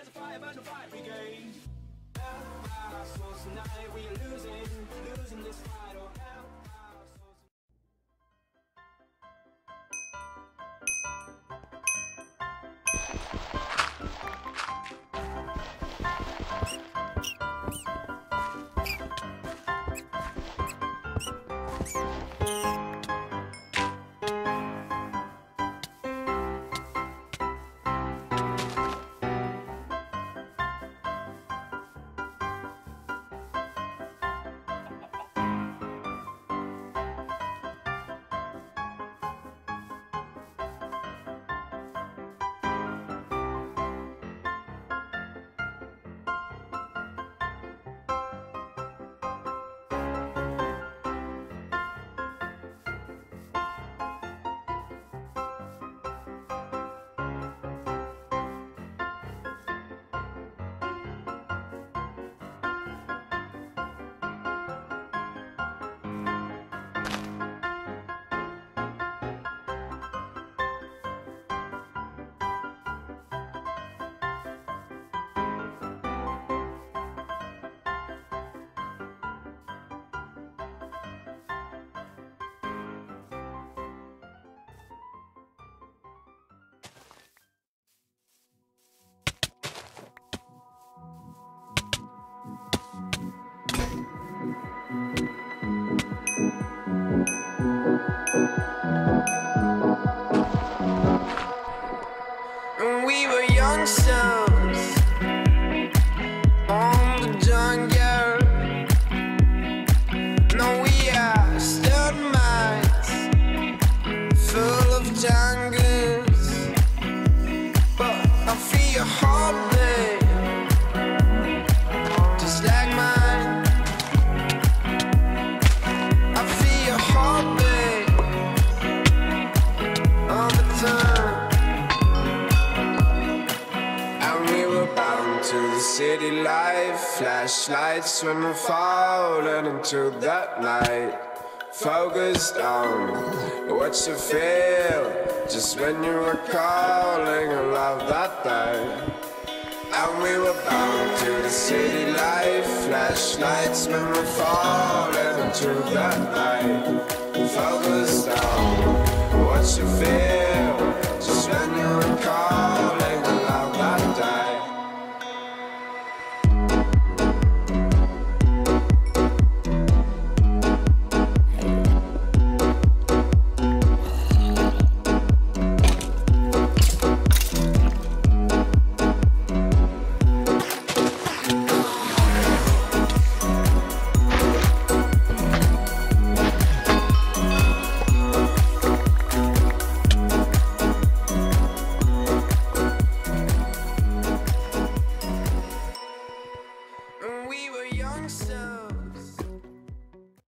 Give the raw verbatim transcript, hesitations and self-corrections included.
We were young souls on the jungle. No, we are stud minds full of jungles. But I feel your heartbeat just like mine. I feel your heartbeat all the time. To the city life, flashlights when we're falling into that night. Focused on what you feel, just when you were calling a love that day. And we were bound to the city life, flashlights when we're falling into that night. Focused on what you feel, just when you were calling.